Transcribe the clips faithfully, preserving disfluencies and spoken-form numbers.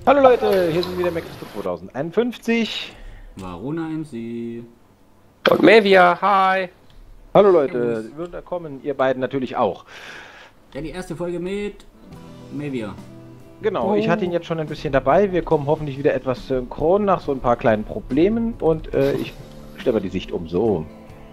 Hallo Leute, hier sind wieder Max zweitausendeinundfünfzig. Varuna M C. Und Mevia, hi. Hallo Leute, willkommen, ihr beiden natürlich auch. Ja, die erste Folge mit Mevia. Genau, Oh. ich hatte ihn jetzt schon ein bisschen dabei. Wir kommen hoffentlich wieder etwas synchron nach so ein paar kleinen Problemen und äh, ich stelle mal die Sicht um so.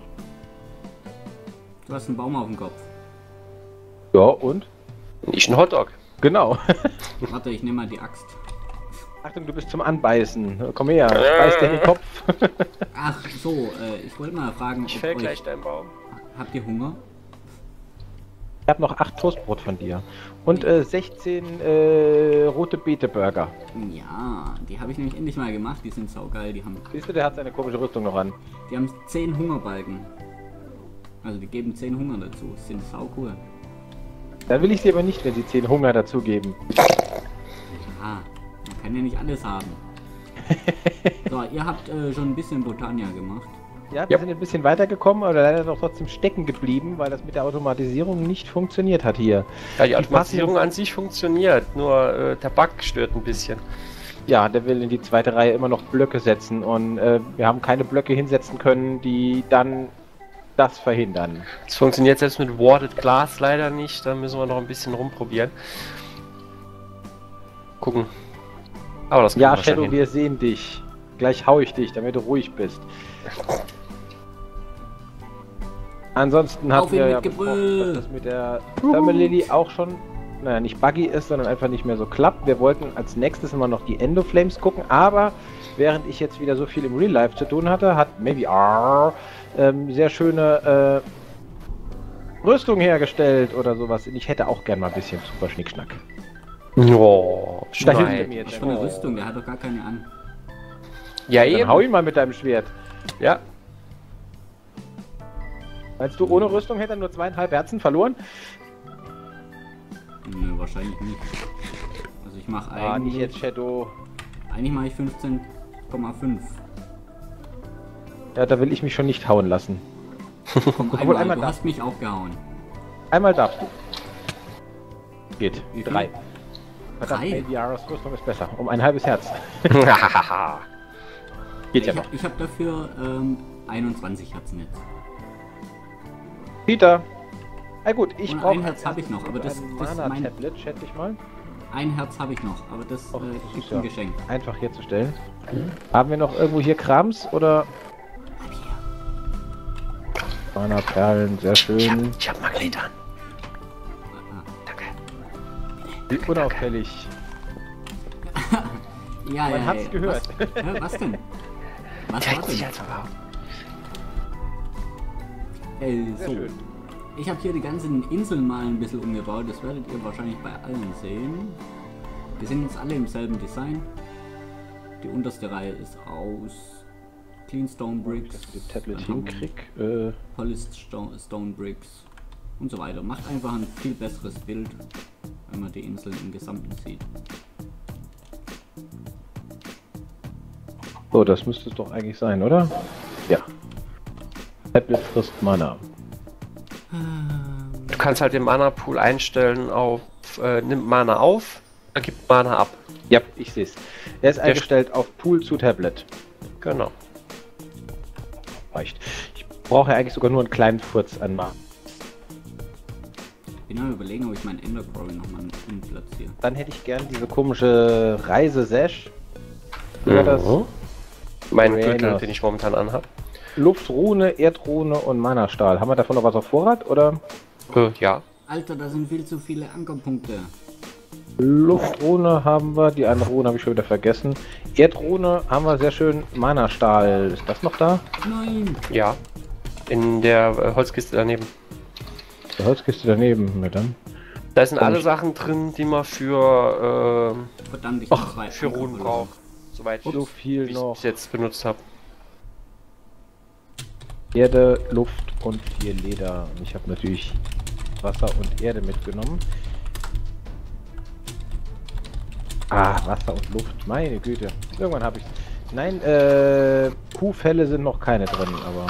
Du hast einen Baum auf dem Kopf. Ja, und? Ich ein Hotdog. Genau. Warte, ich nehme mal die Axt. Achtung, du bist zum Anbeißen. Komm her, beiß dir in den Kopf. Ach so, äh, ich wollte mal fragen, Ich ob fäll euch, gleich deinen Baum. habt ihr Hunger? Ich habe noch acht Toastbrot von dir. Und äh, sechzehn äh, rote Beete Burger. Ja, die habe ich nämlich endlich mal gemacht. Die sind saugeil. Die haben, Siehst du, der hat seine komische Rüstung noch an. die haben zehn Hungerbalken. Also die geben zehn Hunger dazu. Sind sau cool. Dann will ich sie aber nicht, wenn sie zehn Hunger dazugeben. Ja, man kann ja nicht alles haben. So, ihr habt äh, schon ein bisschen Botania gemacht. Ja, wir Ja. sind ein bisschen weitergekommen, aber leider doch trotzdem stecken geblieben, weil das mit der Automatisierung nicht funktioniert hat hier. Ja, die Die Automatisierung passen- an sich funktioniert, nur äh, der Bug stört ein bisschen. Ja, der will in die zweite Reihe immer noch Blöcke setzen und äh, wir haben keine Blöcke hinsetzen können, die dann das verhindern. Es funktioniert selbst mit Warded Glass leider nicht, da müssen wir noch ein bisschen rumprobieren. Gucken. Aber das Ja, kriegen wir schon Shadow, hin. wir sehen dich. Gleich hau ich dich, damit du ruhig bist. Ansonsten Auf hatten ihn wir mit ja Gebrüll. besprochen, dass das mit der Thermal Lily auch schon, naja, nicht buggy ist, sondern einfach nicht mehr so klappt. Wir wollten als nächstes immer noch die Endoflames gucken, aber während ich jetzt wieder so viel im Real Life zu tun hatte, hat Maybe R ähm, sehr schöne äh, Rüstung hergestellt oder sowas. Und ich hätte auch gern mal ein bisschen super Schnickschnack. Oh, Da hilft er nein. mir jetzt. Was für eine Rüstung? Der hat doch gar keine an. Ja, Dann hau eben. ihn mal mit deinem Schwert. Ja. Meinst du, ohne Rüstung hätte er nur zweieinhalb Herzen verloren? Nö, wahrscheinlich nicht. Also ich mache Ah, nicht eigentlich, jetzt Shadow. eigentlich mache ich fünfzehn Komma fünf. Ja, da will ich mich schon nicht hauen lassen. Komm, Obwohl, einmal, einmal du da. hast mich auch gehauen. Einmal darfst du. Geht. Wie viel? Drei. Verdammt, Drei? Baby Yaras Rüstung ist besser. Um ein halbes Herz. Geht ja Ich noch. habe hab dafür ähm, einundzwanzig Herzen jetzt. Peter. Na gut, ich Und brauche ein Herz habe ich noch, aber das- ein das ist mein- Mana-Tablet, schätze ich mal. Ein Herz habe ich noch, aber das Och, äh, das ist gibt ja ein Geschenk. einfach herzustellen. Haben wir noch irgendwo hier Krams oder Mana-Perlen, sehr Ich hab, schön. ich hab Magnetan. Ah, Danke. Unauffällig. ja, Man ja, hat's ja. gehört. Was, hä, was denn? Was Der war hat sich denn? halt verkauft. Äh, Sehr so. schön. Ich habe hier die ganzen Inseln mal ein bisschen umgebaut. Das werdet ihr wahrscheinlich bei allen sehen. Die sind jetzt alle im selben Design. Die unterste Reihe ist aus Clean Stone Bricks, Dass ich das Tablet dann haben wir hinkrieg. Äh, Polished Stone, Stone Bricks und so weiter. Macht einfach ein viel besseres Bild, wenn man die Inseln im Gesamten sieht. so, das müsste es doch eigentlich sein, oder? Ja. Tablet frisst Mana. Du kannst halt den Mana-Pool einstellen auf, äh, nimmt Mana auf, er gibt Mana ab. Ja, ich sehe es. Er ist Der eingestellt auf Pool zu Tablet. Genau. Reicht. Ich brauche ja eigentlich sogar nur einen kleinen Furz an Mana. Bin am überlegen, ob ich meinen Ender Quarry nochmal platziere. Dann hätte ich gern diese komische Reise-Sash. Ja, das Mhm. Mein Rainos. Gürtel, den ich momentan anhab. Luftrune, Erdrune und Mana-Stahl. Haben wir davon noch was auf Vorrat, oder? Äh, ja. Alter, da sind viel zu viele Ankerpunkte. Luftrune haben wir, die andere Rune habe ich schon wieder vergessen. Erdrune haben wir sehr schön. Mana-Stahl, ist das noch da? Nein! Ja. In der äh, Holzkiste daneben. Die Holzkiste daneben, na dann. Da sind Komm alle ich- Sachen drin, die man für, Verdammt, ich äh, hab zwei für Anker Runen verloren. braucht. Soweit ich So viel wie ich noch. es jetzt benutzt habe. Erde, Luft und vier Leder. Und ich habe natürlich Wasser und Erde mitgenommen. Ah, Wasser und Luft, meine Güte. Irgendwann habe ich. Nein, äh, Kuhfelle sind noch keine drin, aber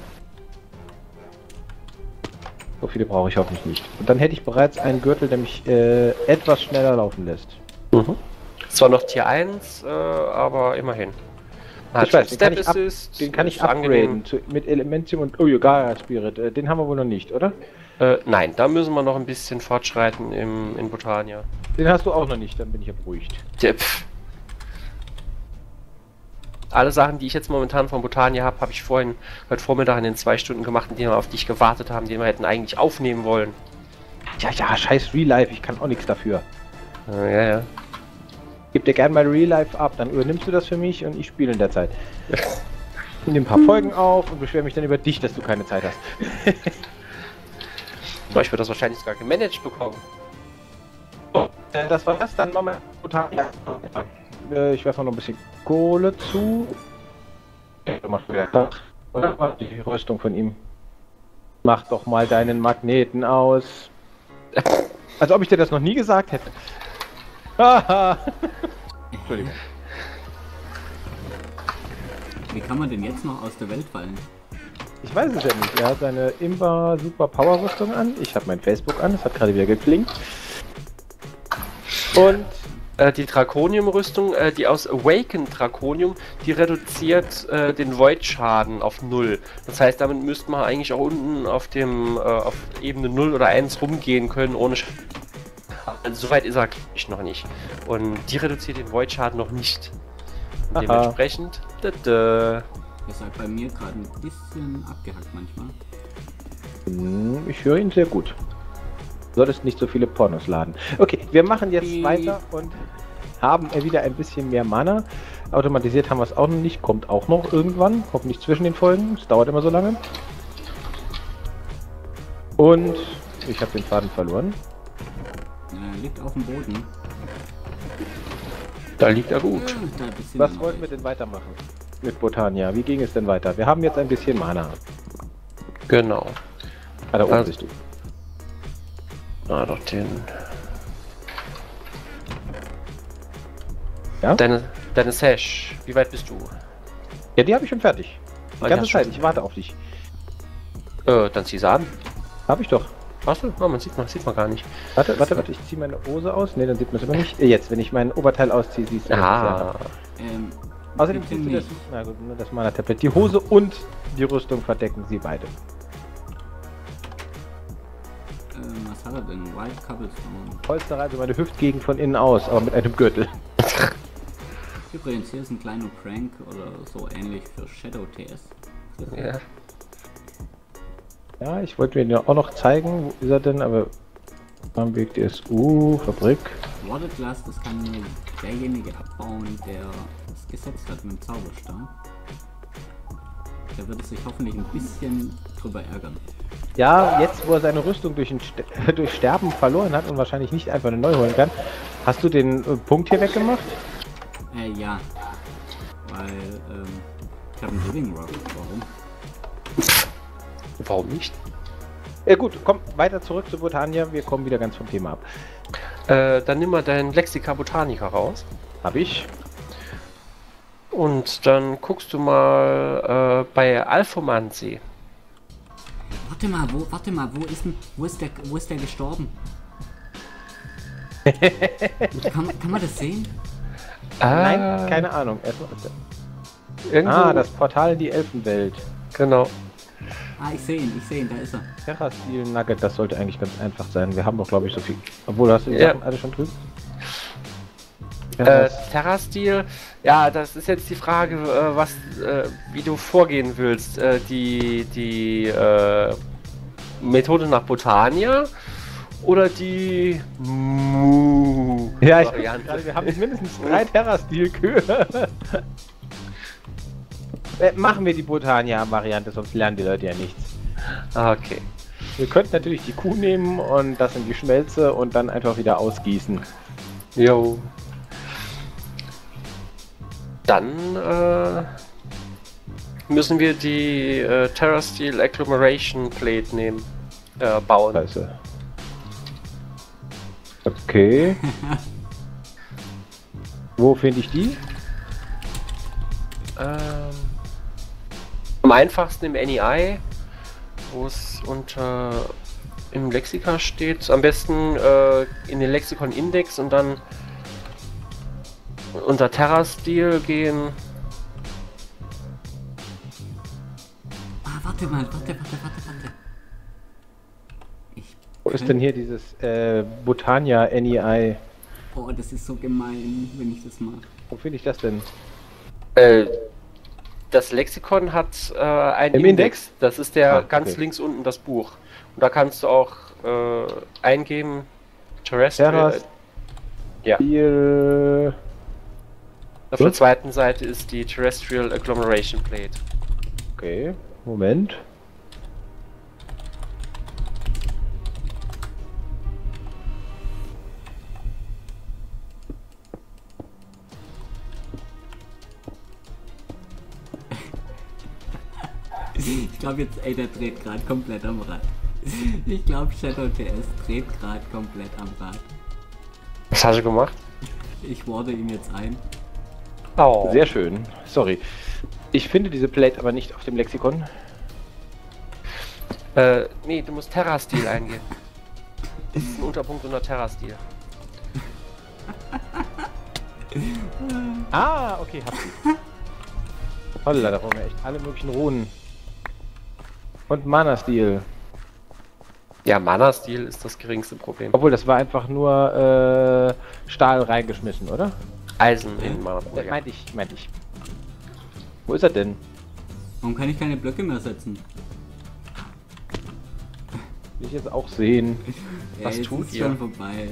so viele brauche ich hoffentlich nicht. Und dann hätte ich bereits einen Gürtel, der mich äh, etwas schneller laufen lässt. Mhm. Zwar noch Tier eins, äh, aber immerhin. Man Ich weiß, den kann ich, up, Assist, den kann ich ist angenehm. upgraden zu, mit Elementium und Oyugara Spirit. Äh, den haben wir wohl noch nicht, oder? Äh, nein, da müssen wir noch ein bisschen fortschreiten im, in Botania. Den hast du auch noch nicht, dann bin ich ja beruhigt. Ja, pff. Alle Sachen, die ich jetzt momentan von Botania habe, habe ich vorhin heute Vormittag in den zwei Stunden gemacht, in denen wir auf dich gewartet haben, die wir hätten eigentlich aufnehmen wollen. Ja, ja, scheiß Real Life, ich kann auch nichts dafür. Äh, ja, ja. Gib dir gerne mal Real Life ab, dann übernimmst du das für mich und ich spiele in der Zeit. Ich nehme ein paar Folgen auf und beschwere mich dann über dich, dass du keine Zeit hast. So, ich würde das wahrscheinlich sogar gemanagt bekommen. So, äh, das war das, dann machen wir Botania. Äh, ich werfe noch ein bisschen Kohle zu. Du machst wieder das, oder? Die Rüstung von ihm. Mach doch mal deinen Magneten aus. Als ob ich dir das noch nie gesagt hätte. Haha. Entschuldigung. Wie kann man denn jetzt noch aus der Welt fallen? Ich weiß es ja nicht. Er hat seine Imba Super Power Rüstung an. Ich habe mein Facebook an. Es hat gerade wieder geklingt. Und Äh, die Drakonium-Rüstung, äh, die aus Awakened Drakonium, die reduziert äh, den Void-Schaden auf null. Das heißt, damit müsste man eigentlich auch unten auf dem äh, auf Ebene null oder eins rumgehen können, ohne Sch also, soweit ist er ich noch nicht. Und die reduziert den Void-Schaden noch nicht. Und Aha. dementsprechend. Tada. Ihr seid bei mir gerade ein bisschen abgehackt manchmal. Hm, ich höre ihn sehr gut. Du solltest nicht so viele Pornos laden. Okay, wir machen jetzt Die- weiter und haben wieder ein bisschen mehr Mana. Automatisiert haben wir es auch noch nicht. Kommt auch noch irgendwann. Hoffentlich zwischen den Folgen. Es dauert immer so lange. Und ich habe den Faden verloren. Äh, liegt auf dem Boden. Da liegt er gut. Äh, da ein bisschen Was noch wollten wir weg. denn weitermachen mit Botania? Wie ging es denn weiter? Wir haben jetzt ein bisschen Mana. Genau. Ah, da oben Also- bist du. Ah, doch den. Ja? Deine, deine Sash, wie weit bist du? Ja, die habe ich schon fertig. Die Ah, ganze ja, Zeit. schon. Ich warte auf dich. Äh, dann zieh sie an. Habe ich doch. Achso, oh, man sieht man, sieht man gar nicht. Warte, warte, warte. Ich ziehe meine Hose aus. Ne, dann sieht man es immer nicht. Äh, Jetzt, wenn ich mein Oberteil ausziehe, siehst du das. Ah, Ähm, Außerdem bitte siehst du das. nicht. Na gut, nur das Mana-Tablet. Die Hose und die Rüstung verdecken sie beide. Ähm, was hat er denn? White Cobblestone. Polsterei, also meine Hüftgegend von innen aus, aber mit einem Gürtel. Übrigens, hier ist ein kleiner Prank oder so ähnlich für Shadow T S. ja. Ja, ich wollte mir den ja auch noch zeigen. Wo ist er denn? Aber am Weg D S U, Fabrik. Water Glass, das kann nur derjenige abbauen, der es gesetzt hat mit dem Zauberstab. Der würde sich hoffentlich ein bisschen drüber ärgern. Ja, jetzt wo er seine Rüstung durch, ein Ster durch Sterben verloren hat und wahrscheinlich nicht einfach eine neu holen kann, hast du den äh, Punkt hier weggemacht? Äh, ja. Weil, ähm, ich habe einen Living Rock. Warum? Warum nicht? Ja gut, komm, weiter zurück zu Botania. Wir kommen wieder ganz vom Thema ab. Äh, dann nimm mal deinen Lexica Botanica raus. Hab ich. Und dann guckst du mal äh, bei Alphomancy. Warte mal, wo, warte mal, wo ist denn, wo ist der, wo ist der gestorben? kann, kann man das sehen? Nein, keine Ahnung. Erstmal, Irgendwo, ah, das Portal in die Elfenwelt. Genau. Ah, ich sehe ihn, ich sehe ihn, da ist er. Terra Steel Nugget, das sollte eigentlich ganz einfach sein. Wir haben doch, glaube ich, so viel. Obwohl, du hast die Ja. Sachen alle schon drüben. Ja, Äh, das- Terra-Stil, ja, das ist jetzt die Frage, äh, was, äh, wie du vorgehen willst. Äh, die die äh, Methode nach Botania oder die Mu ja, ich Variante? gerade, wir haben mindestens drei Terra Steel Kühe. äh, machen wir die Botania-Variante, sonst lernen die Leute ja nichts. Ah, okay. Wir könnten natürlich die Kuh nehmen und das in die Schmelze und dann einfach wieder ausgießen. Jo. Dann äh, müssen wir die äh, Terra Steel Agglomeration Plate nehmen, äh, bauen. Scheiße. Okay. Wo finde ich die? Ähm, am einfachsten im N E I, wo es unter im Lexika steht. Am besten äh, in den Lexikon Index und dann unter Terra-Stil gehen. Ah, warte mal, warte, warte, warte, warte. Ich Wo ist denn hier dieses äh, Botania N E I? Oh, das ist so gemein, wenn ich das mache. Wo finde ich das denn? Äh, das Lexikon hat äh, einen Im Index. Index? Das ist der Ah, ganz okay. links unten das Buch. Und da kannst du auch äh, eingeben Terrestrial. Terras Ja. Stil. Auf der Gut. zweiten Seite ist die Terrestrial Agglomeration Plate. Okay, Moment. Ich glaube jetzt, ey, der dreht gerade komplett am Rad. Ich glaube, Shadow T S dreht gerade komplett am Rad. Was hast du gemacht? Ich warte ihn jetzt ein. Oh. Sehr schön. Sorry. Ich finde diese Plate aber nicht auf dem Lexikon. Äh, nee, du musst Terra-Stil eingeben. Das ist ein Unterpunkt unter Terra-Stil. Ah, okay, hab sie. Holla, da brauchen wir echt alle möglichen Runen. Und Mana-Stil. Ja, Mana-Stil ist das geringste Problem. Obwohl, das war einfach nur äh, Stahl reingeschmissen, oder? Eisen in Mana. Das Ja. meinte ich, meinte ich. Wo ist er denn? Warum kann ich keine Blöcke mehr setzen? Will ich jetzt auch sehen. Was jetzt tut ist ihr? schon vorbei.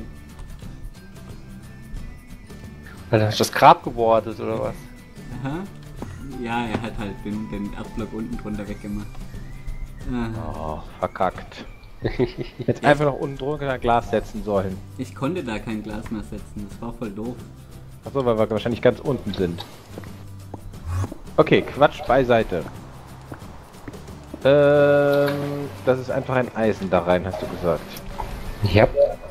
Alter, hast du das Grab gewordet oder was? Aha. Ja, er hat halt den, den Erdblock unten drunter weggemacht. Ah, Oh, verkackt. Jetzt einfach noch unten drunter ein Glas setzen sollen. ich konnte da kein Glas mehr setzen, das war voll doof. Achso, weil wir wahrscheinlich ganz unten sind. Okay, Quatsch beiseite. Ähm, das ist einfach ein Eisen da rein, hast du gesagt. Ja.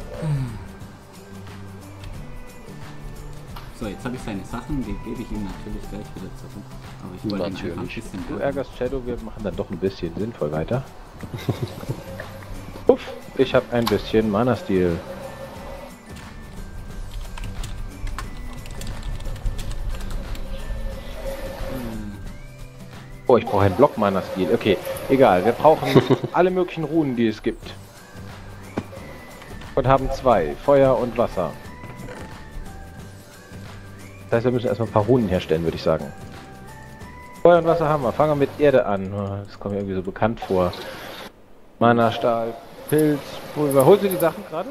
So, jetzt habe ich seine Sachen, die gebe ich ihm natürlich gleich wieder zurück. Aber ich wollte ihn einfach ein Natürlich. bisschen Du ärgern. ärgerst Shadow, wir machen dann doch ein bisschen sinnvoll weiter. Uff, ich habe ein bisschen Mana-Stil. Oh, ich brauche einen Block-Mana-Stil. Okay, egal. Wir brauchen alle möglichen Runen, die es gibt. Und haben zwei. Feuer und Wasser. Das heißt, wir müssen erstmal ein paar Runen herstellen, würde ich sagen. Feuer und Wasser haben wir. Fangen wir mit Erde an. Oh, das kommt mir irgendwie so bekannt vor. Mana, Stahl, Pilz, Pulver. Holst du die Sachen gerade?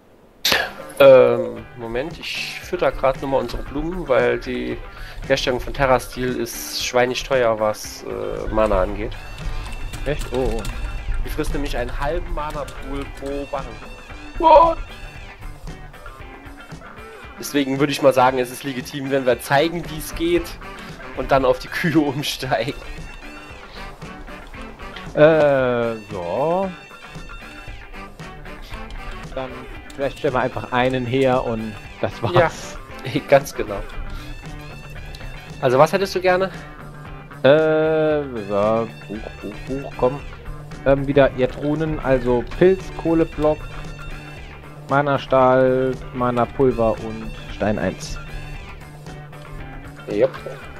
Ähm, Moment, ich fütter gerade nochmal unsere Blumen, weil die Herstellung von Terra-Stil ist schweinig teuer, was äh, Mana angeht. Echt? Oh, oh. Die frisst nämlich einen halben Mana-Pool pro Barren. What? Deswegen würde ich mal sagen, es ist legitim, wenn wir zeigen, wie es geht und dann auf die Kühe umsteigen. Äh, ja. Dann vielleicht stellen wir einfach einen her und das war's. Ja, ganz genau. Also was hättest du gerne? Äh, ja, Buch, Buch, Buch, komm. Ähm, wieder Erdrunen, also Pilz, Kohleblock, Mana-Stahl, Mana-Pulver und Stein eins. Yep.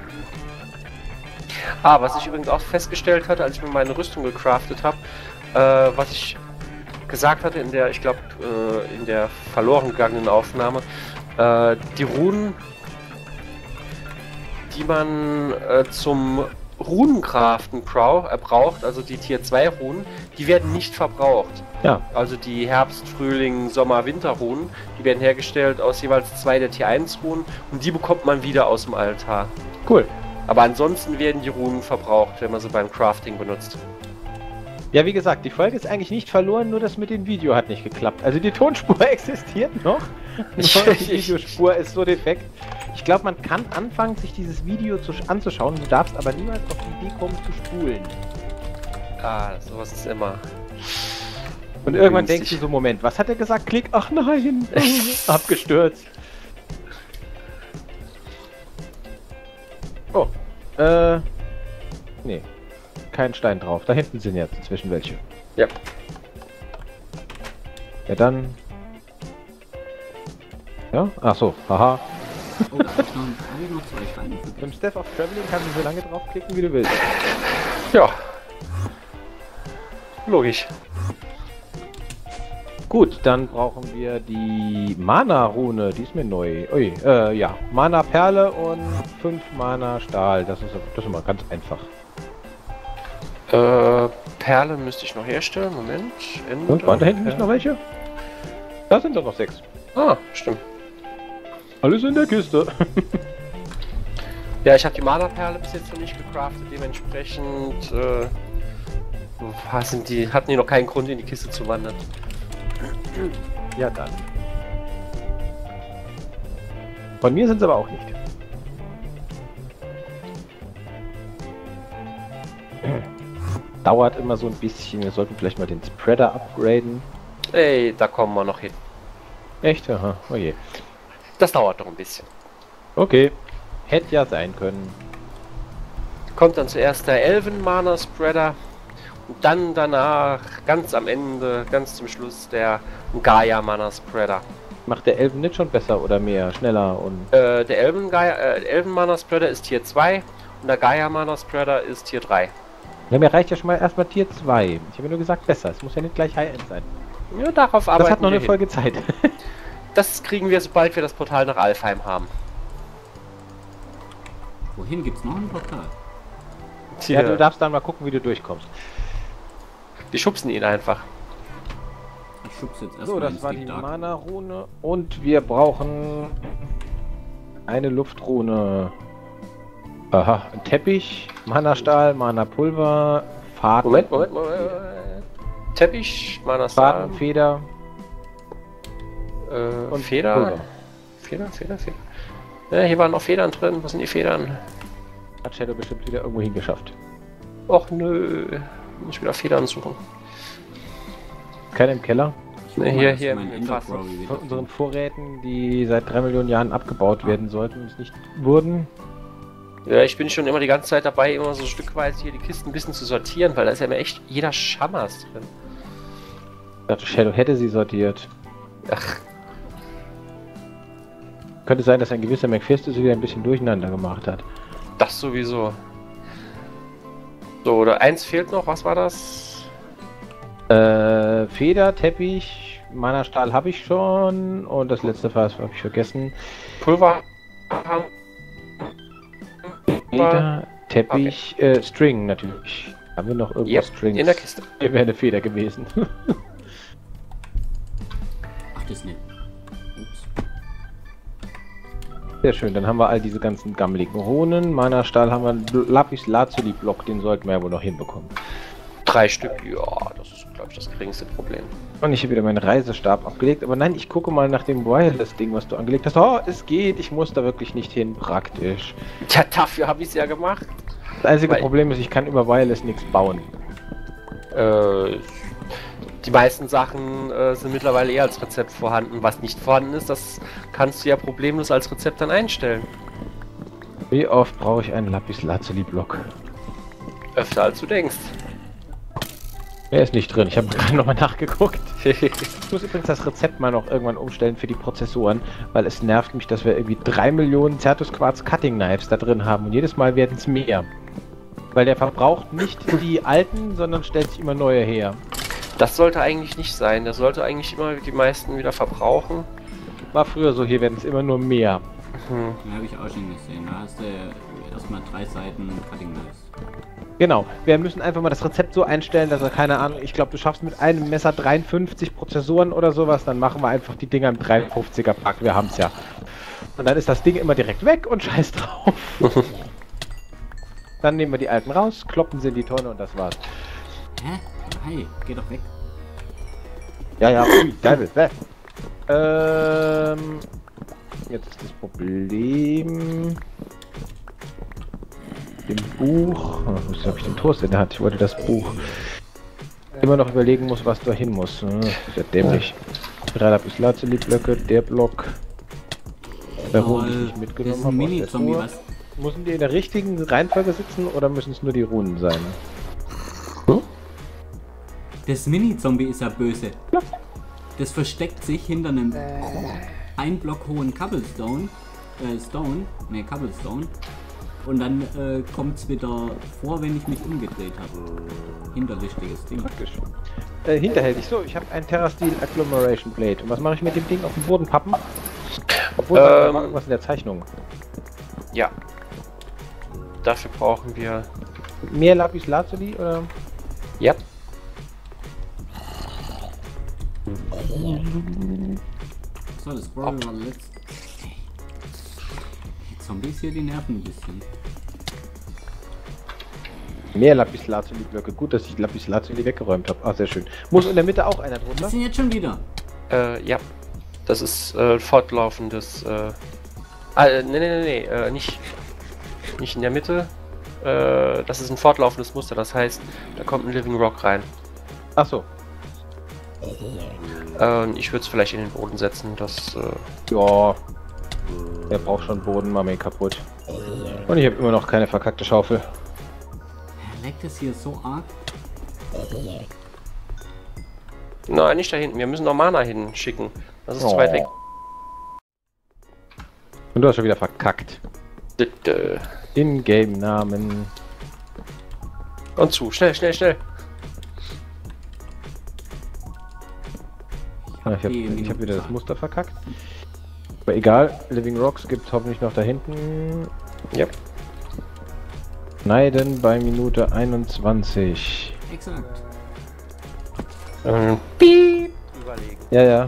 Ah, was ich übrigens auch festgestellt hatte, als ich mir meine Rüstung gecraftet habe, äh, was ich gesagt hatte in der, ich glaube, äh, in der verloren gegangenen Aufnahme, äh, die Runen, die man äh, zum Runencraften brauch, äh, braucht, also die Tier zwei Runen, die werden nicht verbraucht. Ja, Also die Herbst, Frühling, Sommer, Winter Runen, die werden hergestellt aus jeweils zwei der Tier eins Runen und die bekommt man wieder aus dem Altar. cool. Aber ansonsten werden die Runen verbraucht, wenn man sie beim Crafting benutzt. Ja, wie gesagt, die Folge ist eigentlich nicht verloren, nur das mit dem Video hat nicht geklappt. Also die Tonspur existiert noch, nur die Videospur ist so defekt. Ich glaube, man kann anfangen, sich dieses Video zu, anzuschauen, du darfst aber niemals auf die Idee kommen, zu spulen. Ah, sowas ist immer. Und irgendwann günstig. denkst du so, Moment, was hat er gesagt? Klick, ach nein, abgestürzt. Oh, äh, nee, kein Stein drauf. Da hinten sind jetzt inzwischen welche. Ja. Ja, dann. Ja, ach so, haha. Oh, da hab ich noch, hab ich noch zwei Steine Beim vergessen. Staff of Traveling kannst du so lange draufklicken, wie du willst. Ja. Logisch. Gut, dann brauchen wir die Mana-Rune, die ist mir neu. Ui, äh, ja. Mana-Perle und fünf Mana-Stahl, das ist, das ist immer ganz einfach. Äh, Perle müsste ich noch herstellen. Moment. Ende Und waren da hinten nicht Perle. noch welche? Da sind doch noch sechs. Ah, stimmt. Alles in der Kiste. Ja, ich habe die Mana-Perle bis jetzt noch nicht gecraftet, dementsprechend äh, was sind die, hatten die noch keinen Grund in die Kiste zu wandern. Ja, dann. Von mir sind sie aber auch nicht. Dauert immer so ein bisschen. Wir sollten vielleicht mal den Spreader upgraden. Ey, da kommen wir noch hin. Echt? Aha, oh je. Das dauert noch ein bisschen. Okay. Hätte ja sein können. Kommt dann zuerst der Elven-Mana-Spreader und dann danach, ganz am Ende, ganz zum Schluss, der Gaia-Mana-Spreader. Macht der Elfen nicht schon besser oder mehr, schneller und... Äh, der Elven äh, Elven-Mana-Spreader ist Tier zwei und der Gaia-Mana-Spreader ist Tier drei. Ja, mir reicht ja schon mal erstmal Tier zwei. Ich habe ja nur gesagt besser. Es muss ja nicht gleich High-End sein. Ja, darauf arbeiten Das hat noch wir eine hin. Folge Zeit. Das kriegen wir, sobald wir das Portal nach Alfheim haben. Wohin gibt's noch ein Portal? Ja, du darfst dann mal gucken, wie du durchkommst. Wir schubsen ihn einfach. Ich schub's jetzt erstmal So, das ins war die Deep Dark. Mana-Rune. Und wir brauchen eine Luftrune. Aha, ein Teppich, Mana-Stahl, Mana-Pulver, Faden, Moment, Moment, Moment. Teppich, Mana-Stahl, Fadenfeder äh, und Feder. Pulver. Feder, Feder, Feder. Ja, hier waren noch Federn drin. Wo sind die Federn? Hat Shadow bestimmt wieder irgendwo hingeschafft. Och nö. Muss ich wieder Federn suchen. Keiner im Keller. Ich Ne, guck mal, hier, dass hier mein im Fass. Enderpearl wieder Von unseren kommt. Vorräten, die seit drei Millionen Jahren abgebaut werden sollten und es nicht wurden. Ja, ich bin schon immer die ganze Zeit dabei, immer so stückweise hier die Kisten ein bisschen zu sortieren, weil da ist ja immer echt jeder Schammers drin. Ich dachte, Shadow hätte sie sortiert. Ach, Könnte sein, dass ein gewisser McPherson sie wieder ein bisschen durcheinander gemacht hat. das sowieso. So, oder eins fehlt noch, was war das? Äh, Feder, Teppich, Mana-Stahl habe ich schon und das letzte Fass habe ich vergessen. Pulver. Feder, Teppich, äh, String natürlich. Haben wir noch irgendwo Yep, Strings? in der Kiste. Hier wäre eine Feder gewesen. Ach, das nicht. Ups. Sehr schön, dann haben wir all diese ganzen gammeligen Runen. Mana-Stahl haben wir Lapis Lazuli-Block, den sollten wir ja wohl noch hinbekommen. Drei Stück, ja, das ist, glaube ich, das geringste Problem. Und ich habe wieder meinen Reisestab abgelegt, aber nein, ich gucke mal nach dem Wireless-Ding, was du angelegt hast. Oh, es geht, ich muss da wirklich nicht hin, praktisch. Tja, dafür habe ich es ja gemacht. Das einzige Weil- Problem ist, ich kann über Wireless nichts bauen. Äh, die meisten Sachen äh, sind mittlerweile eher als Rezept vorhanden. Was nicht vorhanden ist, das kannst du ja problemlos als Rezept dann einstellen. Wie oft brauche ich einen Lapis Lazuli-Block? Öfter als du denkst. Er ist nicht drin, ich habe gerade nochmal nachgeguckt. Ich muss übrigens das Rezept mal noch irgendwann umstellen für die Prozessoren, weil es nervt mich, dass wir irgendwie drei Millionen Certus Quartz Cutting Knives da drin haben und jedes Mal werden es mehr. Weil der verbraucht nicht die alten, sondern stellt sich immer neue her. Das sollte eigentlich nicht sein. Der sollte eigentlich immer die meisten wieder verbrauchen. War früher so, hier werden es immer nur mehr. Hm. Den habe ich auch schon gesehen. Da hast du erstmal drei Seiten Cutting Knives. Genau, wir müssen einfach mal das Rezept so einstellen, dass er, keine Ahnung, ich glaube, du schaffst mit einem Messer dreiundfünfzig Prozessoren oder sowas, dann machen wir einfach die Dinger im dreiundfünfziger Pack, wir haben es ja. Und dann ist das Ding immer direkt weg und scheiß drauf. Dann nehmen wir die alten raus, kloppen sie in die Tonne und das war's. Hä? Hi, geh doch weg. Ja, ja, ui, Devil, bäh. Ähm, jetzt ist das Problem... Dem Buch... Oh, wo habe ich den Toast in der Hand? Ich wollte das Buch... Immer noch überlegen muss, was da hin muss. Hm, das ist ja dämlich. Drei Lapis Lazuli-Blöcke, der Block... Der Runen, die ich Das mitgenommen ist habe. ein aus der Mini-Zombie, Truhe. was? Müssen die in der richtigen Reihenfolge sitzen oder müssen es nur die Runen sein? Das Mini-Zombie ist ja böse. Das versteckt sich hinter einem ein Block hohen Cobblestone äh, Stone, ne Cobblestone. Und dann äh, kommt es wieder vor, wenn ich mich umgedreht habe. Hinterlichtiges Ding. Praktisch. Äh, hinterhältig. So, ich habe ein Terrasteel Agglomeration Plate. Und was mache ich mit dem Ding auf dem Boden pappen? Obwohl, Ähm, ähm, was in der Zeichnung? Ja. Dafür brauchen wir. Mehr Lapis Lazuli oder? Ja. So, das Brawl war letzt. Die Zombies hier, die nerven ein bisschen. Mehr Lapis Lazuli Blöcke. Gut, dass ich Lapis Lazuli weggeräumt habe. Ah, sehr schön. Muss in der Mitte auch einer drunter? Was sind jetzt schon wieder? Äh, ja. Das ist äh, fortlaufendes. Äh. Ah, äh, nee, nee, nee, nee, äh, nicht. Nicht in der Mitte. Äh, das ist ein fortlaufendes Muster. Das heißt, da kommt ein Living Rock rein. Ach so. Äh, ich würde es vielleicht in den Boden setzen. Das. Äh, Ja. Er braucht schon Boden, mach mir ihn kaputt. Und ich habe immer noch keine verkackte Schaufel. Leckt es hier so arg? Nein, nicht da hinten. Wir müssen noch Mana hinschicken. Das ist zu Oh. weit weg. Und du hast schon wieder verkackt. Bitte. In-Game-Namen. Und zu. Schnell, schnell, schnell. Ah, ich habe die ich hab wieder das Minuten- Muster verkackt. Aber egal, Living Rocks gibt es hoffentlich noch da hinten. Ja. Schneiden bei Minute einundzwanzig. Exakt. Ähm, piep. Überlegen. Ja, ja.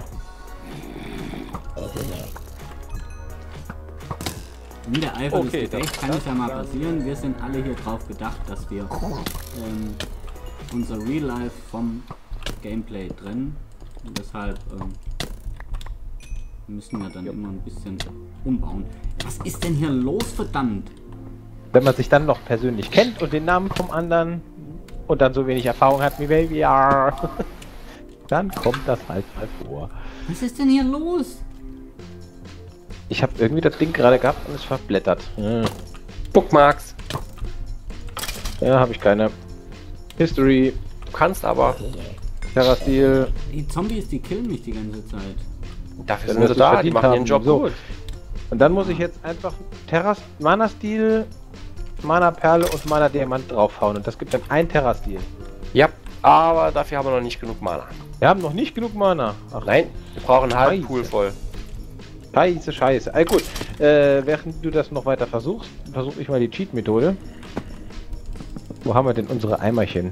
In der Eifer Okay, des Gefechts das- kann es ja mal das- passieren. Wir sind alle hier drauf bedacht, dass wir ähm, unser Real Life vom Gameplay trennen. Und deshalb ähm, müssen wir dann immer ein bisschen umbauen. Was ist denn hier los, verdammt? Wenn man sich dann noch persönlich kennt und den Namen vom anderen und dann so wenig Erfahrung hat wie Baby, ja, dann kommt das halt mal vor. Was ist denn hier los? Ich habe irgendwie das Ding gerade gehabt und es verblättert. Hm. Bookmarks. Ja, habe ich keine. History, Du kannst aber. Terrasteel. Die Zombies, die killen mich die ganze Zeit. Dafür Dann sind wirst sie du's da. Die verdient machen ihren haben. Job So. gut. Und dann muss ich jetzt einfach Terras Mana Steel, Mana Perle und Mana Diamant draufhauen. Und das gibt dann ein Terrasteel. Ja. Aber dafür haben wir noch nicht genug Mana. Wir haben noch nicht genug Mana. Ach, Nein, wir brauchen einen halben Scheiße. Pool voll. Scheiße, scheiße. Ah, gut, äh, während du das noch weiter versuchst, versuche ich mal die Cheat-Methode. Wo haben wir denn unsere Eimerchen?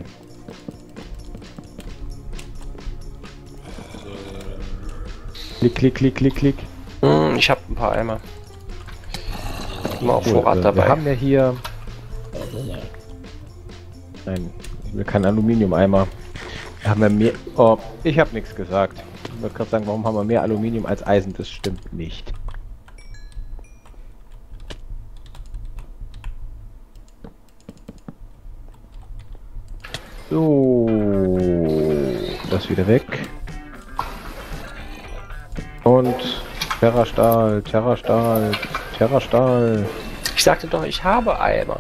Klick, klick, klick, klick, klick. Hm, ich habe ein paar Eimer. Immer auf Gut, Vorrat äh, dabei. Wir haben ja hier... Nein, ich will keinen Aluminium-Eimer. Wir haben ja mehr... Oh, ich habe nichts gesagt. Ich wollte gerade sagen, warum haben wir mehr Aluminium als Eisen? Das stimmt nicht. So, das wieder weg. Und Terrastahl, Terrastahl, Terrastahl. Ich sagte doch, ich habe Eimer.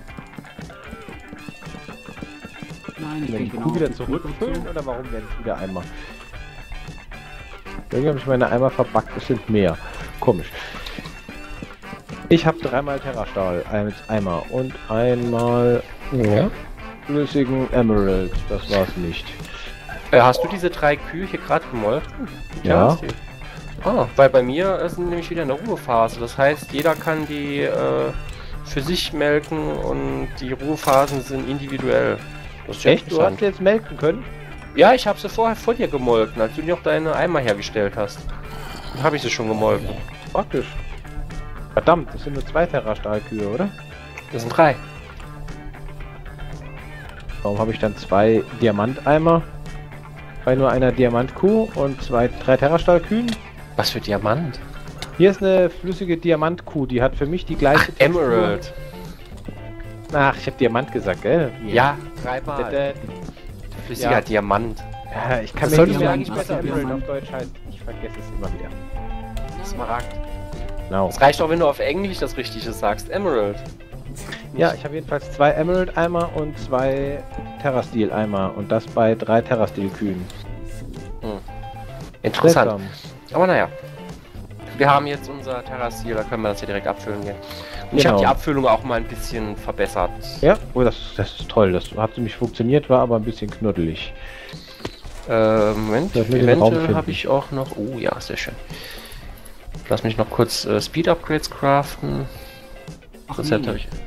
Nein, ich Wenn bin die genau Kuh auf wieder die Kuh zurückfüllen gezogen. oder warum werden es wieder Eimer? Irgendwie habe ich meine Eimer verbackt, es sind mehr. Komisch. Ich habe dreimal Terrastahl als Eimer und einmal Ja. flüssigen Emerald. Das war's nicht. Äh, hast du diese drei Kühe hier gerade gemolken? Ja. hast du. Ah, weil bei mir ist nämlich wieder eine Ruhephase. Das heißt, jeder kann die äh, für sich melken und die Ruhephasen sind individuell. Das ist ja Echt? Du hast interessant. jetzt melken können? Ja, ich habe sie vorher vor dir gemolken, als du noch deine Eimer hergestellt hast. Dann habe ich sie schon gemolken. Praktisch. Verdammt, das sind nur zwei Terrastahlkühe, oder? Das sind drei. Warum habe ich dann zwei Diamanteimer? Bei nur einer Diamantkuh und zwei, drei Terrastahlkühen? Was für Diamant? Hier ist eine flüssige Diamantkuh, die hat für mich die gleiche Textur. Emerald. Ach, ich habe Diamant gesagt, gell? Ja, dreimal. Flüssiger Ja. Diamant. Ja, ich kann Das mir sollte nicht mir sagen, eigentlich was besser Emerald Diamant. auf Deutsch heißt. Ich vergesse es immer wieder. Smaragd. Genau. Es reicht auch, wenn du auf Englisch das Richtige sagst. Emerald. Ja, ich habe jedenfalls zwei Emerald-Eimer und zwei Terrasteel-Eimer. Und das bei drei Terrasteel-Kühen. Interessant. Seltsam. Aber naja. Wir haben jetzt unser Terrassier, da können wir das hier direkt abfüllen gehen. Und ich Genau. habe die Abfüllung auch mal ein bisschen verbessert. Ja, oh, das, das ist toll. Das hat ziemlich funktioniert, war aber ein bisschen knuddelig. Äh, Moment, Soll ich mir den Raum eventuell finden? habe ich auch noch... Oh ja, sehr schön. Lass mich noch kurz äh, Speed-Upgrades craften. Ach, Rezept nee. habe ich...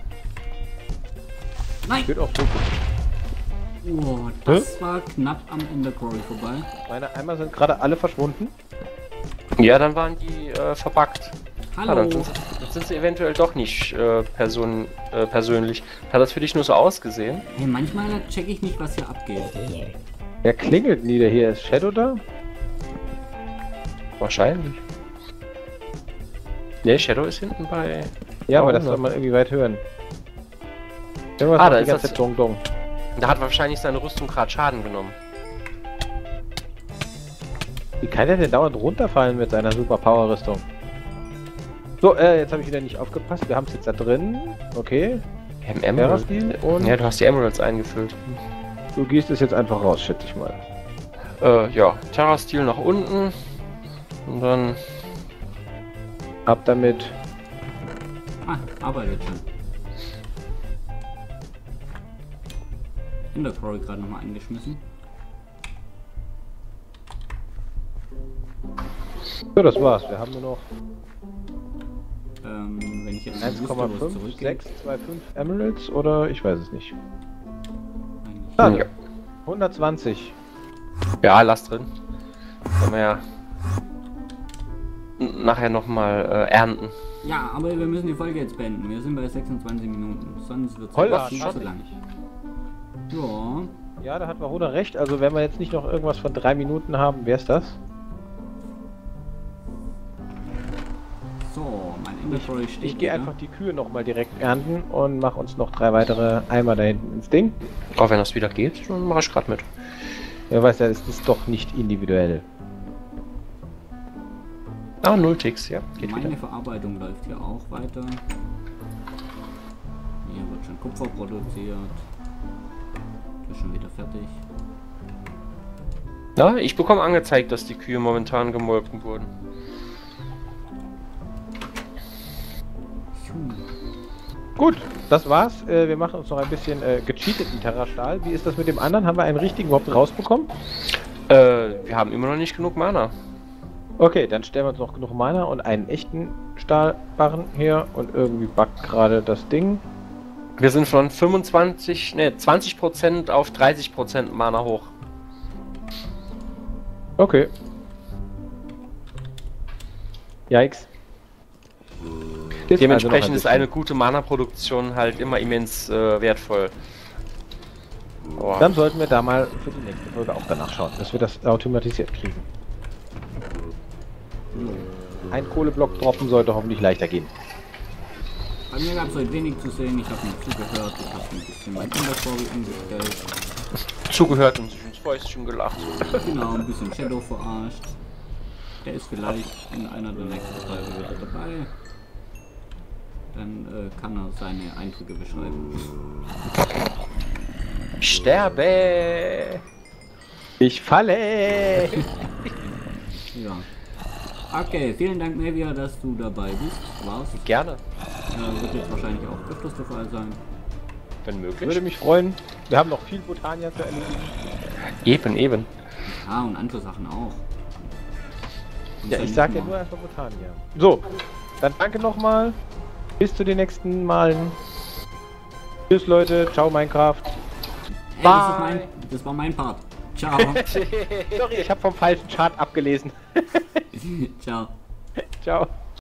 Nein! Wird auch so gut. Oh, das war knapp am Ender Quarry vorbei. Meine Eimer sind gerade alle verschwunden. Ja, dann waren die äh, verbuggt. Ah, Hallo! dann, sind sie, dann sind sie eventuell doch nicht äh, person, äh, persönlich. Hat das für dich nur so ausgesehen? Hey, manchmal check ich nicht, was hier abgeht. Wer klingelt nieder hier? Ist Shadow da? Wahrscheinlich. Ne, Shadow ist hinten bei... Ja, aber Oh, das ne. soll man irgendwie weit hören. Irgendwas Ah, macht da die ist ganze das- Zeit Dong Dong. Da hat wahrscheinlich seine Rüstung gerade Schaden genommen. Wie kann der denn dauernd runterfallen mit seiner Super Power Rüstung? So, äh, jetzt habe ich wieder nicht aufgepasst. Wir haben es jetzt da drin. Okay. Im Emerald. Terrastil und Ja, du hast die Emeralds eingefüllt. du gehst es jetzt einfach raus, schätze ich mal. Äh, ja, Terra-Stil nach unten. Und dann... Ab damit. Ah, arbeitet schon. Ender Quarry gerade nochmal eingeschmissen. So, das war's. Wir haben nur noch Ähm, wenn ich jetzt eins Komma fünf zurückgehe. sechs zwei fünf Emeralds oder ich weiß es nicht. Eigentlich- Ah, Ja. hundertzwanzig. Ja, lass drin. Können wir ja n- nachher nochmal äh, ernten. Ja, aber wir müssen die Folge jetzt beenden. Wir sind bei sechsundzwanzig Minuten. Sonst wird Holla, es viel schade. zu lang. Ja. Ja, da hat Wahoda recht. Also wenn wir jetzt nicht noch irgendwas von drei Minuten haben, wär's das. So, mein Ender Quarry steht Ich gehe wieder. einfach die Kühe nochmal direkt ernten und mache uns noch drei weitere Eimer da hinten ins Ding. Auch wenn das wieder geht, dann mach ich gerade mit. Ja, weiß ja, es ist doch nicht individuell. Ah, null Ticks, ja. Geht Meine wieder. Verarbeitung läuft hier auch weiter. Hier wird schon Kupfer produziert. Das ist schon wieder fertig. Na, ich bekomme angezeigt, dass die Kühe momentan gemolken wurden. Gut, das war's. Äh, wir machen uns noch ein bisschen äh, gecheateten Terrastahl. Wie ist das mit dem anderen? Haben wir einen richtigen überhaupt rausbekommen? Äh, wir haben immer noch nicht genug Mana. Okay, dann stellen wir uns noch genug Mana und einen echten Stahlbarren her und irgendwie backt gerade das Ding. Wir sind von fünfundzwanzig, ne, zwanzig Prozent auf dreißig Prozent Mana hoch. Okay. Yikes. Ist Dementsprechend also ist noch ein eine gute Mana-Produktion halt immer immens äh, wertvoll. Oh. Dann sollten wir da mal für die nächste Folge auch danach schauen, dass wir das automatisiert kriegen. Ein Kohleblock droppen sollte hoffentlich leichter gehen. Bei mir gab es heute wenig zu sehen. Ich habe mir zugehört. Ich habe ein bisschen mein Ender Quarry umgestellt. Zugehört und sich ins Fäustchen gelacht. Genau, ein bisschen Shadow verarscht. Der ist vielleicht in einer der nächsten Folgen wieder dabei. Dann äh, kann er seine Eindrücke beschreiben. Sterbe! Ich falle! Ja. Okay, vielen Dank, Mevia, dass du dabei bist. Warst. Gerne, Äh, wird jetzt wahrscheinlich auch öfters der Fall sein. wenn möglich. Würde mich freuen. Wir haben noch viel Botania zu erledigen. Eben, eben. Ah, und andere Sachen auch. Und Ja, dann ich sag ja nicht nur einfach Botania. So, dann danke nochmal. Bis zu den nächsten Malen. Tschüss Leute, ciao Minecraft. Hey, das, ist mein, das war mein Part. Ciao. Sorry, ich habe vom falschen Chart abgelesen. Ciao. Ciao.